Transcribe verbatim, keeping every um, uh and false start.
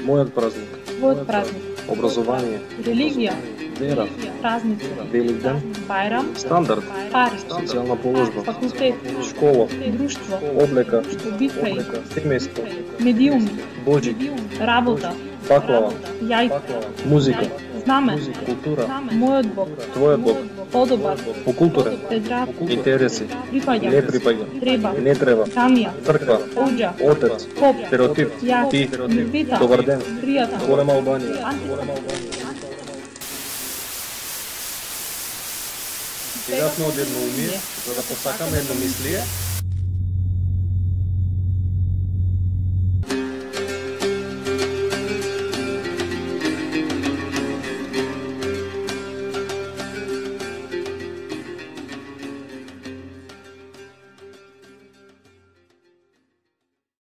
Мојот празник. Твојот празник. Образование. Религија. Вера. Празници. Великден. Бајрам. Стандард. Пари. Социјална положба. Факултет. Школа. Друштво. Облека. Обичаи. Семејство. Медиуми. Боџик. Работа. Баклава. Јајца. Музика. Знаме. Култура. Мојот Бог. Твојот Бог. Подобар. Окултура. Тедрав. Интереси. Припаѓа. Не припаѓа. Треба. Не треба. Камија. Црква. Оџа. Отец. Коп. Стереотип. Јас. Ти. Мирзита. Добар ден. Пријатно. Голема Албанија. Сега сме од едно умие, за да посакаме едно мислие,